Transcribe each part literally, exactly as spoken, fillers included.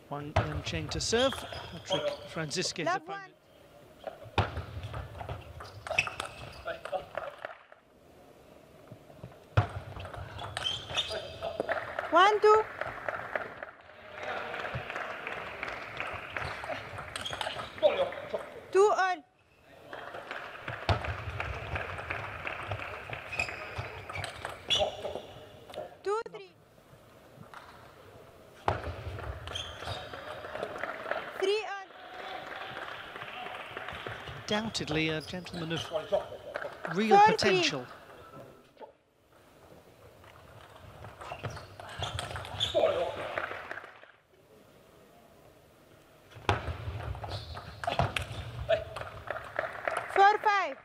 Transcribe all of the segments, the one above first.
Wang Yancheng to serve. Patrick Franziska's Love opponent. One, two. Two all. Two, three. Three all. Undoubtedly a gentleman of real Four, three. potential. Four, five.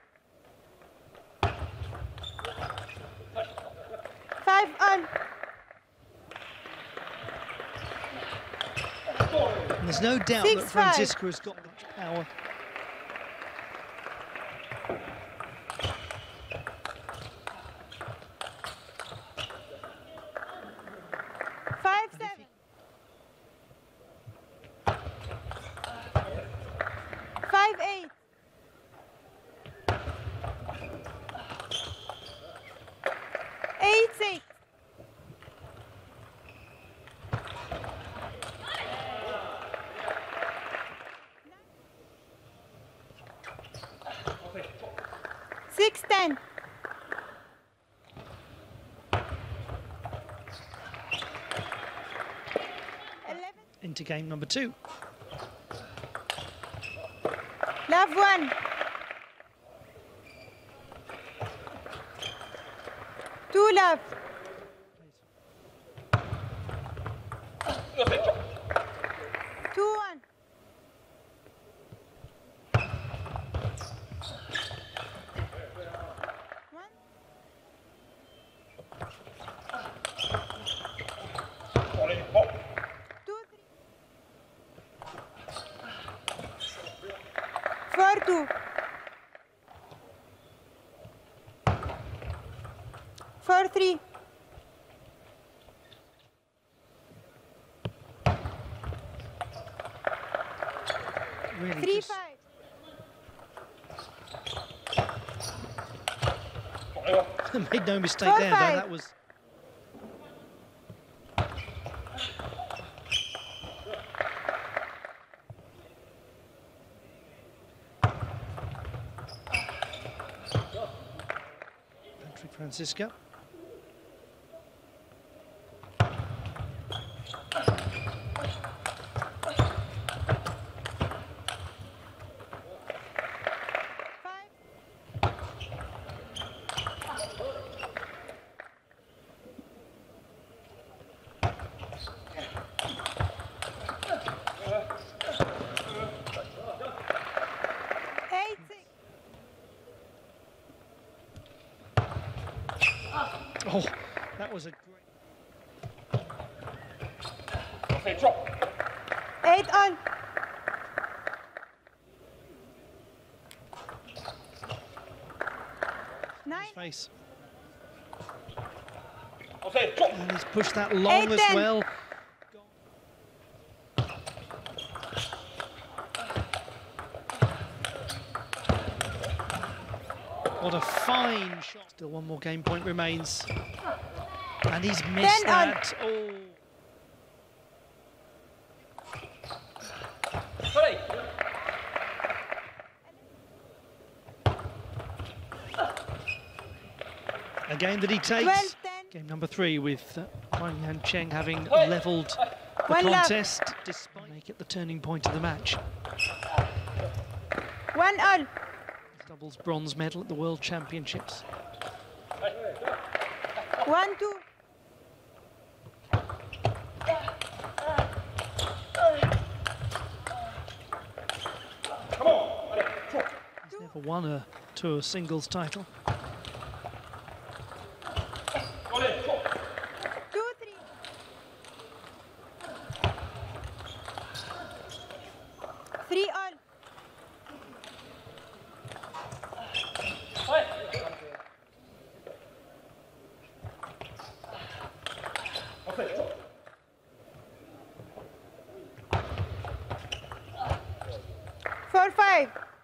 Five all. And there's no doubt Six, that five. Franziska has got much power. Five, seven. Five, eight. Eight, six. Six, ten. Eleven. Into game number two. Love one. Two love. Two one. One. Two three. Four two. Four three. Really Three just five. made no mistake Four, there, though. five. That was Patrick Franziska. Five. Eight six. Oh, that was a great. Eight all. Nine. face. And he's pushed that long Eight, as ten. well. What a fine shot. Still one more game point remains. And he's missed Ten on. that. Oh. A game that he takes. Twelve, ten. Game number three with uh, Wang Yancheng having levelled the One love. contest despite make it the turning point of the match. One all. Doubles bronze medal at the World Championships. One two. He's never won a tour singles title. Two three. Three all. Four, five.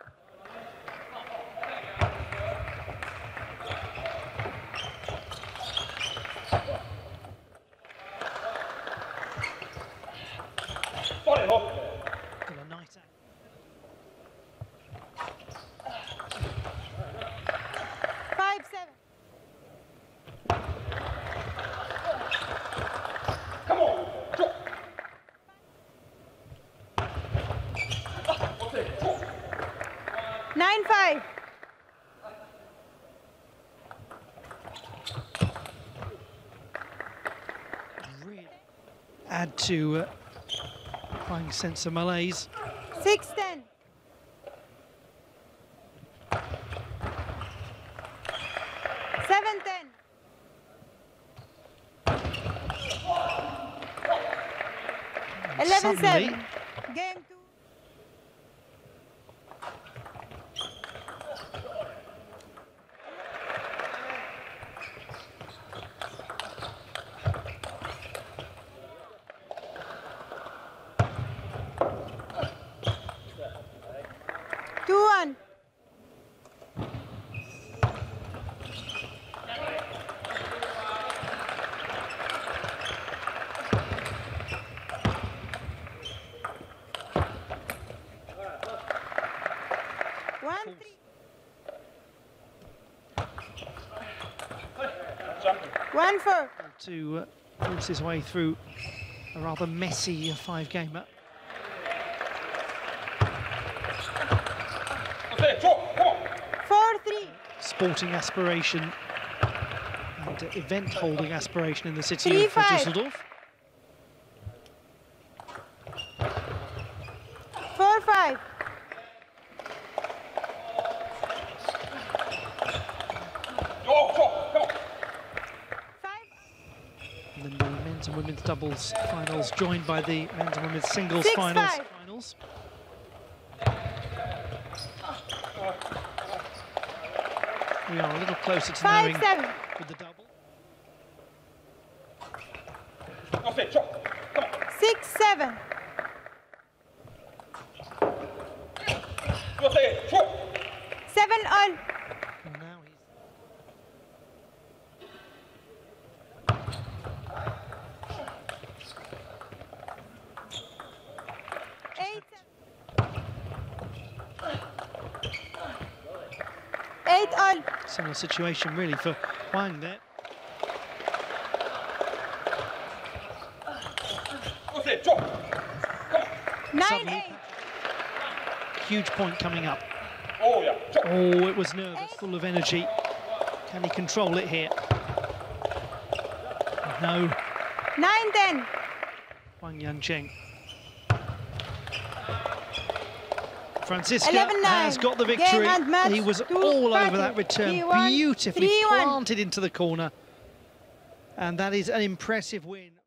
Got a nice act. Five, seven. Nine, five. Really add to uh, Hwang's sense of malaise. Six, ten. Seven, ten. Eleven, Suddenly, seven. Game two. Two, one. One, three. One, four. to uh, force his way through a rather messy five-gamer. Four, three. Sporting aspiration and uh, event-holding aspiration in the city Three, of uh, five. Düsseldorf. Four, five. Five. And then the men's and women's doubles finals joined by the men's and women's singles Six, finals. five. finals. We are a little closer to Five, knowing seven. with the double. Six, seven. Seven, all. And now he's Eight, eight, all. similar situation really for Hwang there. Nine, Suddenly, eight. huge point coming up. Oh, yeah. Oh, it was nervous, full of energy. Can he control it here? No, Nine, ten. Hwang Yancheng. Francisca eleven, nine. has got the Game victory. and match. He was Two, all over five, that return, three, one, beautifully three, one. planted into the corner. And that is an impressive win.